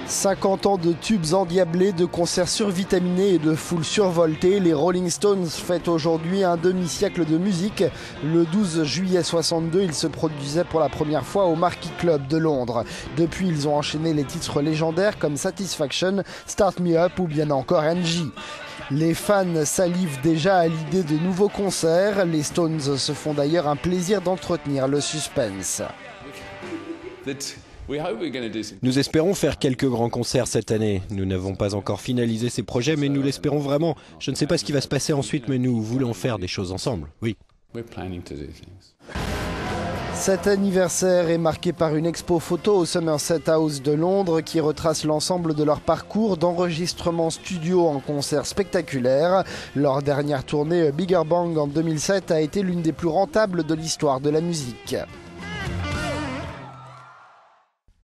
50 ans de tubes endiablés, de concerts survitaminés et de foules survoltées, les Rolling Stones fêtent aujourd'hui un demi-siècle de musique. Le 12 juillet 62, ils se produisaient pour la première fois au Marquee Club de Londres. Depuis, ils ont enchaîné les titres légendaires comme Satisfaction, Start Me Up ou bien encore Angie. Les fans salivent déjà à l'idée de nouveaux concerts. Les Stones se font d'ailleurs un plaisir d'entretenir le suspense. Nous espérons faire quelques grands concerts cette année. Nous n'avons pas encore finalisé ces projets, mais nous l'espérons vraiment. Je ne sais pas ce qui va se passer ensuite, mais nous voulons faire des choses ensemble, oui. Cet anniversaire est marqué par une expo photo au Somerset House de Londres qui retrace l'ensemble de leur parcours d'enregistrement studio en concert spectaculaire. Leur dernière tournée Bigger Bang en 2007 a été l'une des plus rentables de l'histoire de la musique.